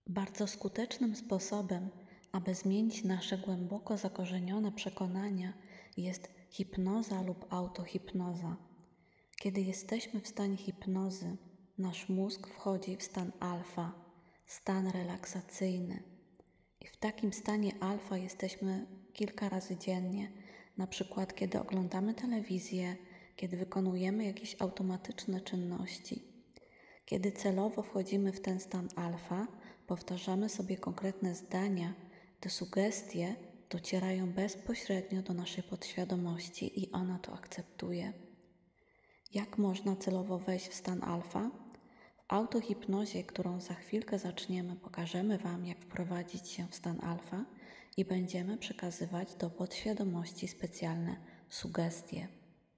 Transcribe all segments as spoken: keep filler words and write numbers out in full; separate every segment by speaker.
Speaker 1: Bardzo skutecznym sposobem, aby zmienić nasze głęboko zakorzenione przekonania, jest hipnoza lub autohipnoza. Kiedy jesteśmy w stanie hipnozy, nasz mózg wchodzi w stan alfa, stan relaksacyjny. I w takim stanie alfa jesteśmy kilka razy dziennie, na przykład kiedy oglądamy telewizję, kiedy wykonujemy jakieś automatyczne czynności. Kiedy celowo wchodzimy w ten stan alfa, powtarzamy sobie konkretne zdania, te sugestie docierają bezpośrednio do naszej podświadomości i ona to akceptuje. Jak można celowo wejść w stan alfa? W autohipnozie, którą za chwilkę zaczniemy, pokażemy Wam, jak wprowadzić się w stan alfa i będziemy przekazywać do podświadomości specjalne sugestie.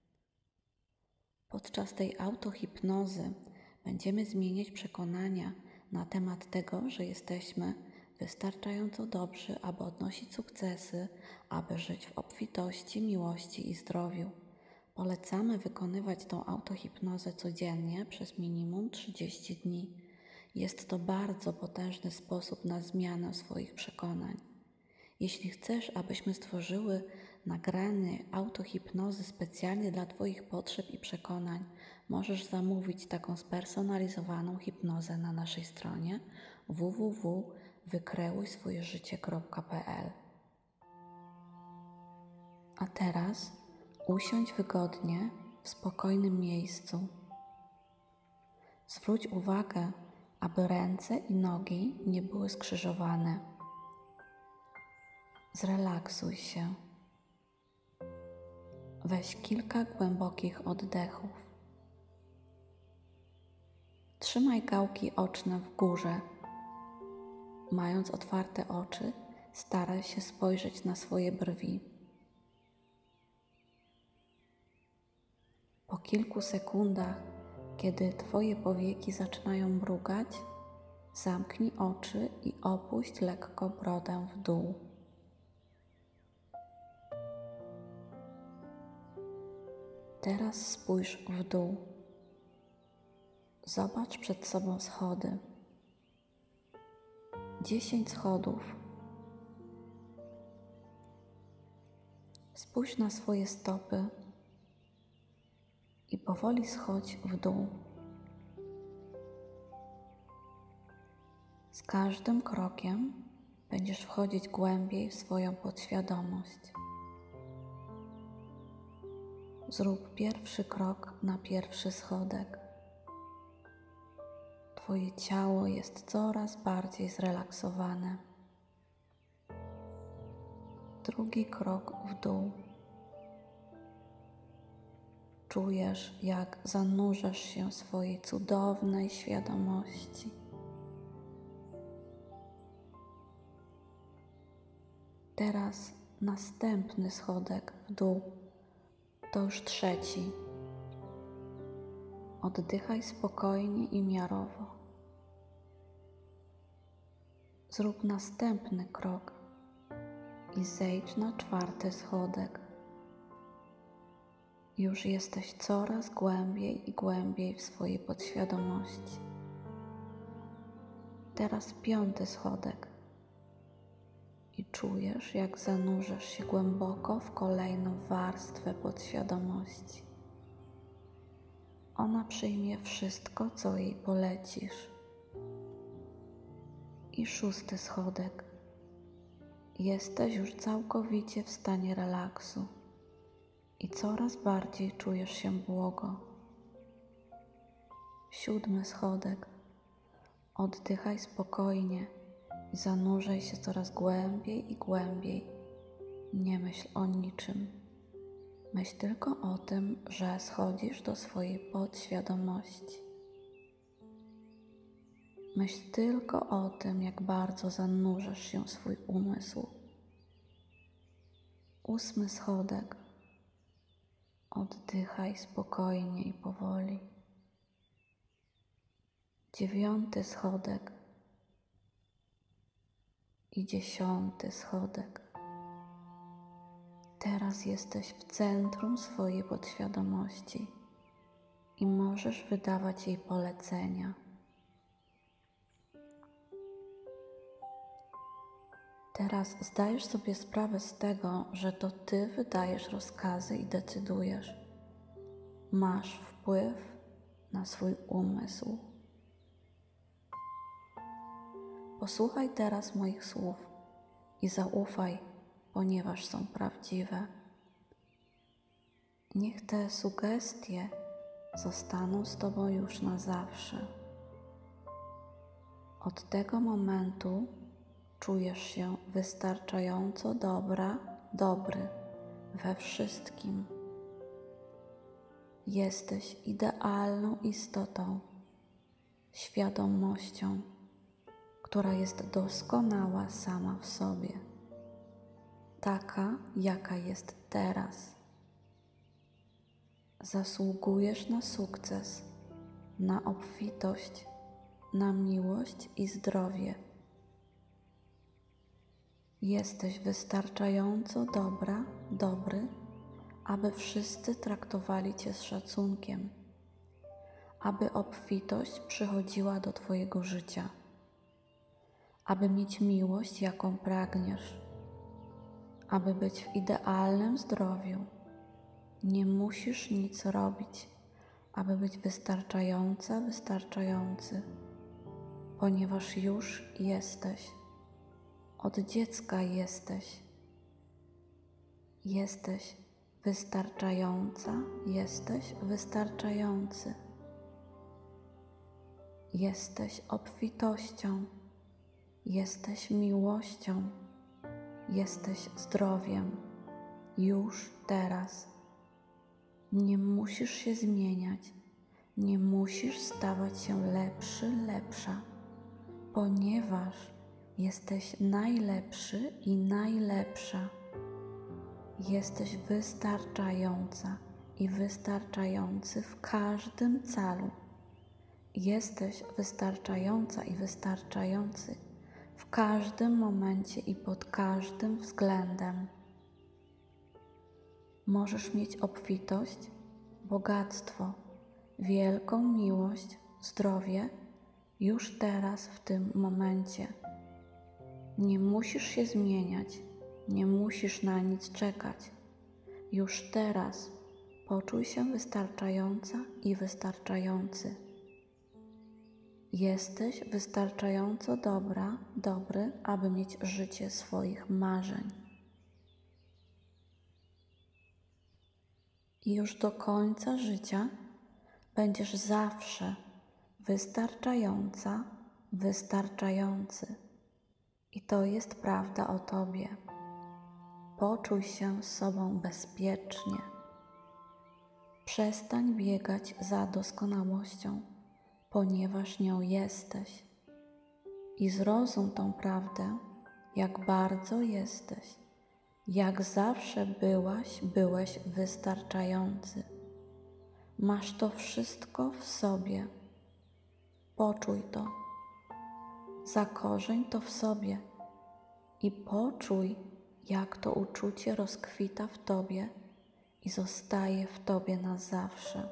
Speaker 1: Podczas tej autohipnozy będziemy zmieniać przekonania na temat tego, że jesteśmy wystarczająco dobrzy, aby odnosić sukcesy, aby żyć w obfitości, miłości i zdrowiu. Polecamy wykonywać tą autohipnozę codziennie przez minimum trzydzieści dni. Jest to bardzo potężny sposób na zmianę swoich przekonań. Jeśli chcesz, abyśmy stworzyły nagranie autohipnozy specjalnie dla Twoich potrzeb i przekonań, możesz zamówić taką spersonalizowaną hipnozę na naszej stronie w w w kropka wykreuj swoje życie kropka p l. A teraz usiądź wygodnie w spokojnym miejscu. Zwróć uwagę, aby ręce i nogi nie były skrzyżowane. Zrelaksuj się. Weź kilka głębokich oddechów. Trzymaj gałki oczne w górze. Mając otwarte oczy, staraj się spojrzeć na swoje brwi. Po kilku sekundach, kiedy Twoje powieki zaczynają mrugać, zamknij oczy i opuść lekko brodę w dół. Teraz spójrz w dół. Zobacz przed sobą schody. Dziesięć schodów. Spójrz na swoje stopy i powoli schodź w dół. Z każdym krokiem będziesz wchodzić głębiej w swoją podświadomość. Zrób pierwszy krok na pierwszy schodek. Twoje ciało jest coraz bardziej zrelaksowane. Drugi krok w dół. Czujesz, jak zanurzasz się w swojej cudownej świadomości. Teraz następny schodek w dół. To już trzeci. Oddychaj spokojnie i miarowo. Zrób następny krok i zejdź na czwarty schodek. Już jesteś coraz głębiej i głębiej w swojej podświadomości. Teraz piąty schodek i czujesz, jak zanurzasz się głęboko w kolejną warstwę podświadomości. Ona przyjmie wszystko, co jej polecisz. I szósty schodek. Jesteś już całkowicie w stanie relaksu i coraz bardziej czujesz się błogo. Siódmy schodek. Oddychaj spokojnie i zanurzaj się coraz głębiej i głębiej. Nie myśl o niczym. Myśl tylko o tym, że schodzisz do swojej podświadomości. Myśl tylko o tym, jak bardzo zanurzasz się w swój umysł. Ósmy schodek. Oddychaj spokojnie i powoli. Dziewiąty schodek i dziesiąty schodek. Teraz jesteś w centrum swojej podświadomości i możesz wydawać jej polecenia. Teraz zdajesz sobie sprawę z tego, że to Ty wydajesz rozkazy i decydujesz. Masz wpływ na swój umysł. Posłuchaj teraz moich słów i zaufaj, ponieważ są prawdziwe. Niech te sugestie zostaną z Tobą już na zawsze. Od tego momentu czujesz się wystarczająco dobra, dobry we wszystkim. Jesteś idealną istotą, świadomością, która jest doskonała sama w sobie, taka, jaka jest teraz. Zasługujesz na sukces, na obfitość, na miłość i zdrowie. Jesteś wystarczająco dobra, dobry, aby wszyscy traktowali Cię z szacunkiem, aby obfitość przychodziła do Twojego życia, aby mieć miłość, jaką pragniesz, aby być w idealnym zdrowiu. Nie musisz nic robić, aby być wystarczająca, wystarczający, ponieważ już jesteś. Od dziecka jesteś. Jesteś wystarczająca, jesteś wystarczający. Jesteś obfitością, jesteś miłością, jesteś zdrowiem. Już teraz. Nie musisz się zmieniać, nie musisz stawać się lepszy, lepsza, ponieważ jesteś najlepszy i najlepsza. Jesteś wystarczająca i wystarczający w każdym celu. Jesteś wystarczająca i wystarczający w każdym momencie i pod każdym względem. Możesz mieć obfitość, bogactwo, wielką miłość, zdrowie już teraz w tym momencie. Nie musisz się zmieniać, nie musisz na nic czekać. Już teraz poczuj się wystarczająca i wystarczający. Jesteś wystarczająco dobra, dobry, aby mieć życie swoich marzeń. I już do końca życia będziesz zawsze wystarczająca, wystarczający. I to jest prawda o Tobie. Poczuj się z sobą bezpiecznie. Przestań biegać za doskonałością, ponieważ nią jesteś. I zrozum tą prawdę, jak bardzo jesteś. Jak zawsze byłaś, byłeś wystarczający. Masz to wszystko w sobie. Poczuj to. Zakorzeń to w sobie i poczuj, jak to uczucie rozkwita w Tobie i zostaje w Tobie na zawsze.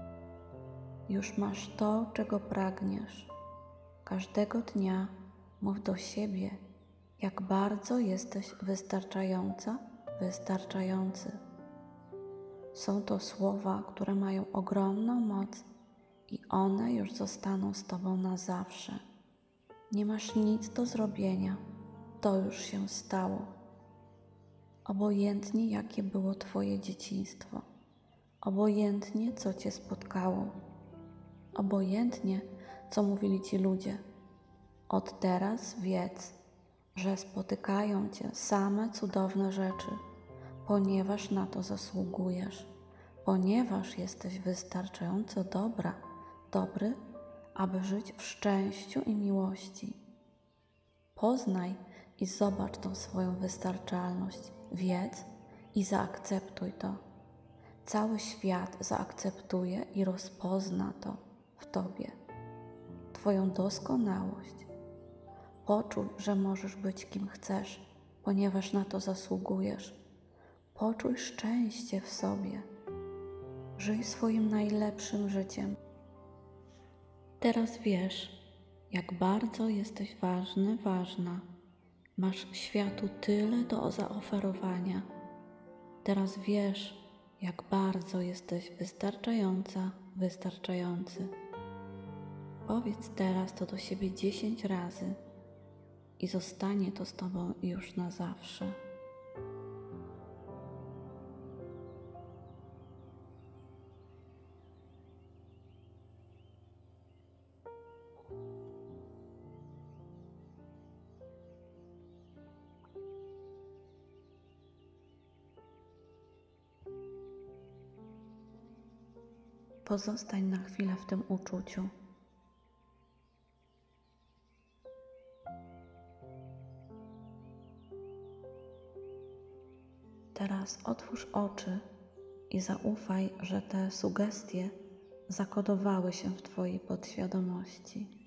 Speaker 1: Już masz to, czego pragniesz. Każdego dnia mów do siebie, jak bardzo jesteś wystarczająca, wystarczający. Są to słowa, które mają ogromną moc i one już zostaną z Tobą na zawsze. Nie masz nic do zrobienia, to już się stało. Obojętnie jakie było Twoje dzieciństwo, obojętnie co Cię spotkało, obojętnie co mówili Ci ludzie, od teraz wiedz, że spotykają Cię same cudowne rzeczy, ponieważ na to zasługujesz, ponieważ jesteś wystarczająco dobra, dobry, aby żyć w szczęściu i miłości. Poznaj i zobacz tą swoją wystarczalność, wiedz i zaakceptuj to. Cały świat zaakceptuje i rozpozna to w Tobie, Twoją doskonałość. Poczuj, że możesz być kim chcesz, ponieważ na to zasługujesz. Poczuj szczęście w sobie. Żyj swoim najlepszym życiem. Teraz wiesz, jak bardzo jesteś ważny, ważna Masz światu tyle do zaoferowania. Teraz wiesz, jak bardzo jesteś wystarczająca, wystarczający. Powiedz teraz to do siebie dziesięć razy i zostanie to z Tobą już na zawsze. Pozostań na chwilę w tym uczuciu. Teraz otwórz oczy i zaufaj, że te sugestie zakodowały się w Twojej podświadomości.